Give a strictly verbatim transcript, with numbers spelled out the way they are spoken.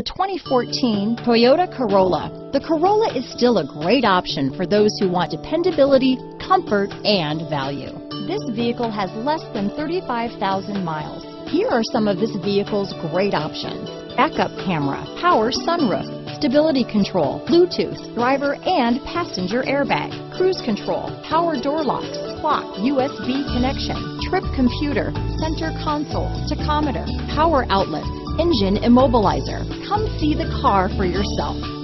twenty fourteen Toyota Corolla. The Corolla is still a great option for those who want dependability, comfort, and value. This vehicle has less than thirty-five thousand miles. Here are some of this vehicle's great options: backup camera, power sunroof, stability control, Bluetooth, driver and passenger airbag, cruise control, power door locks, clock, U S B connection, trip computer, center console, tachometer, power outlets, engine immobilizer. Come see the car for yourself.